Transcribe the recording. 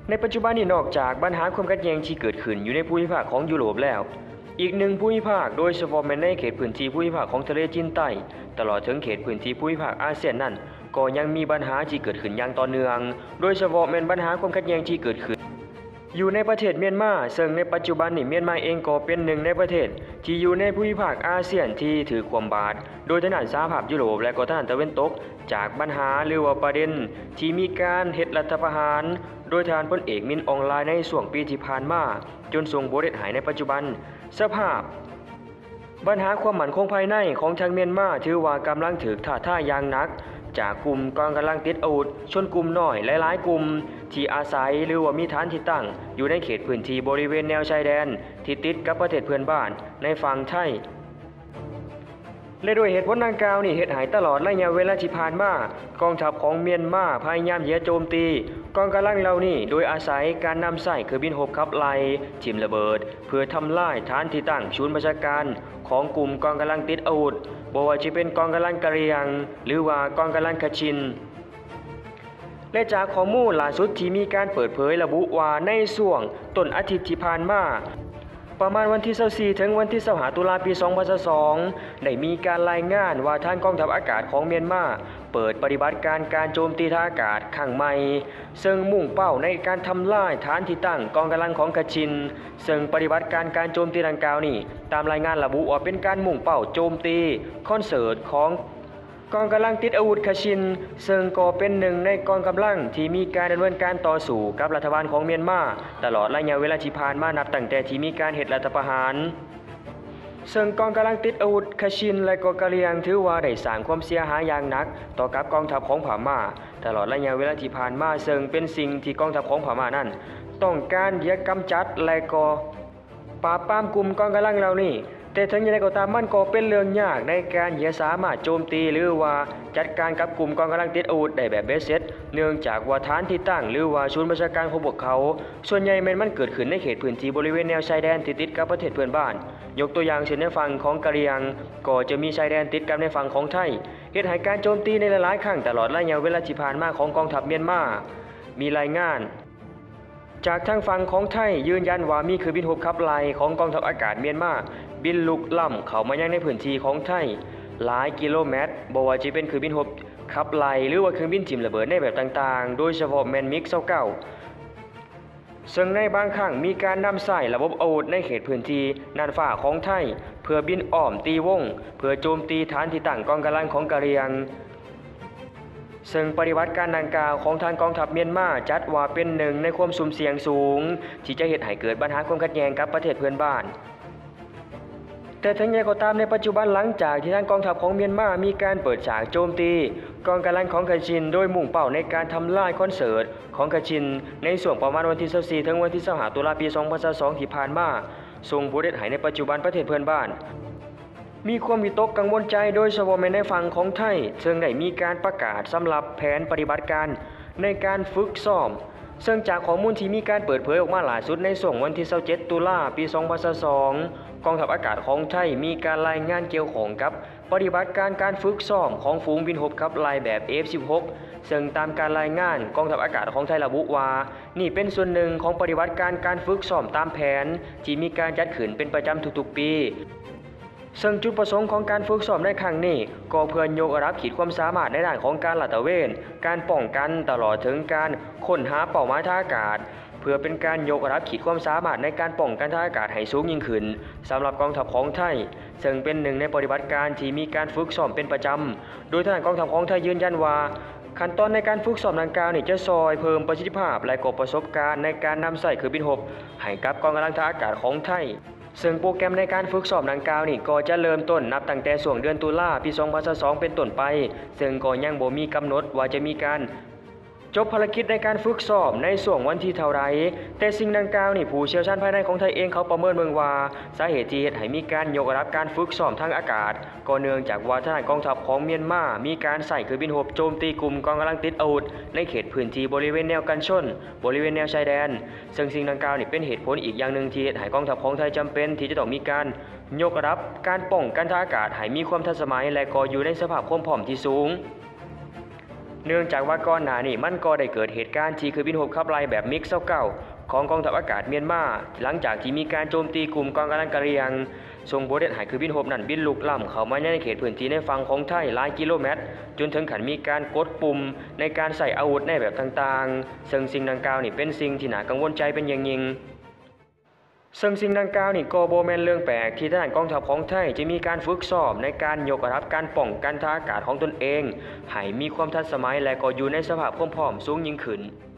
ในปัจจุบันนี้นอกจากปัญหาความขัดแย้งที่เกิดขึ้นอยู่ในภูมิภาคของยุโรปแล้วอีกหนึ่งภูมิภาคโดยเฉพาะในเขตพื้นที่ภูมิภาคของทะเลจีนใต้ตลอดถึงเขตพื้นที่ภูมิภาคอาเซียนนั่นก็ยังมีปัญหาที่เกิดขึ้นอย่างต่อเนื่องโดยเฉพาะปัญหาความขัดแย้งที่เกิดขึ้นอยู่ในประเทศเมียนมาซึ่งในปัจจุบันนี้เมียนมาเองก็เป็นหนึ่งในประเทศที่อยู่ในภูมิภาคอาเซียนที่ถือความบาดโดยทางด้านสหภาพยุโรปและก็ทางตะวันตกจากปัญหาหรือว่าประเด็นที่มีการเฮ็ดรัฐประหารโดยทางพลเอกมินอองไลน์ในช่วงปีที่ผ่านมาจนส่งผลให้หายในปัจจุบันสภาพปัญหาความมั่นคงภายในของทางเมียนมาถือว่ากำลังถูกท้าทายอย่างหนักจากกลุ่มกองกำลังติดอาวุธชนกลุ่มน้อยหลายๆกลุ่มที่อาศัยหรือว่ามีฐานที่ตั้งอยู่ในเขตพื้นที่บริเวณแนวชายแดนที่ติดกับประเทศเพื่อนบ้านในฝั่งไทยและโดยเหตุผลดังกล่าวนี่เฮ็ดให้ตลอดระยะเวลาที่ผ่านมากองทัพของเมียนมาพยายามโจมตีกองกำลังเหล่านี้โดยอาศัยการนำใส่เครื่องบินรบขับไล่ทิ่มระเบิดเพื่อทำลายฐานที่ตั้งศูนย์บัญชาการของกลุ่มกองกำลังติดอาวุธบ่ว่าจะเป็นกองกำลังกะเหรี่ยงหรือว่ากองกำลังคชินและจากข้อมูลล่าสุดที่มีการเปิดเผยระบุว่าในช่วงต้นอาทิตย์ที่ผ่านมาประมาณวันที่24ถึงวันที่25ตุลาปี2022ได้มีการรายงานว่าทางกองทัพอากาศของเมียนมาเปิดปฏิบัติการโจมตีทางอากาศครั้งใหม่ซึ่งมุ่งเป้าในการทำลายฐานที่ตั้งกองกำลังของคชินซึ่งปฏิบัติการโจมตีดังกล่าวนี้ตามรายงานระบุว่าเป็นการมุ่งเป้าโจมตีคอนเสิร์ตของกองกำลังติดอาวุธคชินซึ่งก็เป็นหนึ่งในกองกำลังที่มีการดำเนินการต่อสู้กับรัฐบาลของเมียนมาตลอดระยะเวลาที่ผ่านมานับตั้งแต่ที่มีการเฮ็ดรัฐประหารซึ่งกองกำลังติดอาวุธคชินและก็กะเหรี่ยงถือว่าได้สร้างความเสียหายอย่างหนักต่อกับกองทัพของพม่าตลอดระยะเวลาที่ผ่านมาซึ่งเป็นสิ่งที่กองทัพของพม่านั้นต้องการกำจัดและก็ปราบปรามกลุ่มกองกำลังเหล่านี้แต่ถึงอย่างไรก็ตามมันก็เป็นเรื่องยากในการสามารถโจมตีหรือว่าจัดการกับกลุ่มกองกำลังติดอาวุธได้แบบเบ็ดเสร็จเนื่องจากว่าฐานที่ตั้งหรือว่าศูนย์บัญชาการของพวกเขาส่วนใหญ่มันเกิดขึ้นในเขตพื้นที่บริเวณแนวชายแดนที่ติดกับประเทศเพื่อนบ้านยกตัวอย่างเช่นในฝั่งของกะเหรี่ยงก็จะมีชายแดนติดกับในฝั่งของไทยเฮ็ดให้การโจมตีในหลายๆครั้งตลอดระยะเวลาที่ผ่านมาของกองทัพเมียนมามีรายงานจากทางฝั่งของไทยยืนยันว่ามีเครื่องบินรบขับไล่ของกองทัพอากาศเมียนมาบินลุกล้ำเข้ามายังในพื้นที่ของไทยหลายกิโลเมตรบ่ว่าจะเป็นเครื่องบินรบขับไล่หรือว่าเครื่องบินจิ้มระเบิดในแบบต่างๆโดยเฉพาะมิก29ซึ่งในบางครั้งมีการนำใส่ระบบอาวุธในเขตพื้นที่น่านฟ้าของไทยเพื่อบินอ้อมตีวงเพื่อโจมตีฐานที่ตั้งกองกำลังของกะเหรี่ยงซึ่งปฏิบัติการดังกล่าวของทางกองทัพเมียนมาจัดว่าเป็นหนึ่งในความสุ่มเสี่ยงสูงที่จะเฮ็ดให้เกิดปัญหาความขัดแย้งกับประเทศเพื่อนบ้านแต่ถึงอย่างไรก็ตามในปัจจุบันหลังจากที่ทางกองทัพของเมียนมามีการเปิดฉากโจมตีกองกำลังของคชินโดยมุ่งเป้าในการทำลายคอนเสิร์ตของคชินในช่วงประมาณวันที่24ถึงวันที่25ตุลาปี2022ที่ผ่านมาส่งผลให้ในปัจจุบันประเทศเพื่อนบ้านมีความวิตกกังวลใจโดยเฉพาะในฝั่งของไทยซึ่งได้มีการประกาศสำหรับแผนปฏิบัติการในการฝึกซ้อมซึ่งจากข้อมูลที่มีการเปิดเผยออกมาล่าสุดในช่วงวันที่27ตุลาปี2022กองทัพอากาศของไทยมีการรายงานเกี่ยวข้องกับปฏิบัติการฝึกซ้อมของฝูงบินรบขับไล่แบบ F16 ซึ่งตามการรายงานกองทัพอากาศของไทยระบุว่านี่เป็นส่วนหนึ่งของปฏิบัติการฝึกซ้อมตามแผนที่มีการจัดขึ้นเป็นประจำทุกๆปีซึ่งจุดประสงค์ของการฝึกซ้อมในครั้งนี้ก็เพื่อยกระดับขีดความสามารถในด้านของการลาดตระเวนการป้องกันตลอดถึงการค้นหาเป้าหมายทางอากาศเพื่อเป็นการยกระดับขีดความสามารถในการป้องกันทางอากาศให้สูงยิ่งขึ้นสำหรับกองทัพของไทยซึ่งเป็นหนึ่งในปฏิบัติการที่มีการฝึกซ้อมเป็นประจำโดยทางกองทัพของไทยยืนยันว่าขั้นตอนในการฝึกซ้อมดังกล่าวนี้จะช่วยเพิ่มประสิทธิภาพและก็ประสบการณ์ในการนำใส่เครื่องบินรบให้กับกองกำลังทางอากาศของไทยซึ่งโปรแกรมในการฝึกซ้อมดังกล่าวนี่ก็จะเริ่มต้นนับตั้งแต่ช่วงเดือนตุลาปี2022เป็นต้นไปซึ่งก็ยังบ่มีกำหนดว่าจะมีการจบภารกิจในการฝึกซ้อมในช่วงวันที่เท่าไรแต่สิ่งดังกล่าวนี่ผู้เชี่ยวชาญภายในของไทยเองเขาประเมินเบิ่งว่าสาเหตุที่เฮ็ดให้มีการยกระดับการฝึกซ้อมทางอากาศก็เนื่องจากว่าทางกองทัพของเมียนมามีการใส่เครื่องบินรบโจมตีกลุ่มกองกำลังติดอาวุธในเขตพื้นที่บริเวณแนวกันชนบริเวณแนวชายแดนซึ่งสิ่งดังกล่าวนี่เป็นเหตุผลอีกอย่างหนึ่งที่เฮ็ดให้กองทัพของไทยจำเป็นที่จะต้องมีการยกระดับการป้องกันทางอากาศให้มีความทันสมัยและก็อยู่ในสภาพความพร้อมที่สูงเนื่องจากว่าก่อนหน้านี้มันก็ได้เกิดเหตุการณ์ที่เครื่องบินรบขับไล่แบบมิก29ของกองทัพอากาศเมียนมาหลังจากที่มีการโจมตีกลุ่มกองกำลังกะเหรี่ยงส่งผลให้เครื่องบินรบนั้นบินลุกล้ำเข้ามาในเขตพื้นที่ในฝั่งของไทยหลายกิโลเมตรจนถึงขั้นมีการกดปุ่มในการใส่อาวุธในแบบต่างๆซึ่งสิ่งดังกล่าวนี่เป็นสิ่งที่น่ากังวลใจเป็นอย่างยิ่งซึ่งสิ่งดังกล่าวนี่ก็บ่แม่นเรื่องแปลกที่ทหารกองทัพของไทยจะมีการฝึกซ้อมในการยกระดับการป้องกันทางอากาศของตนเองให้มีความทันสมัยและก็อยู่ในสภาพพร้อมสูงยิ่งขึ้น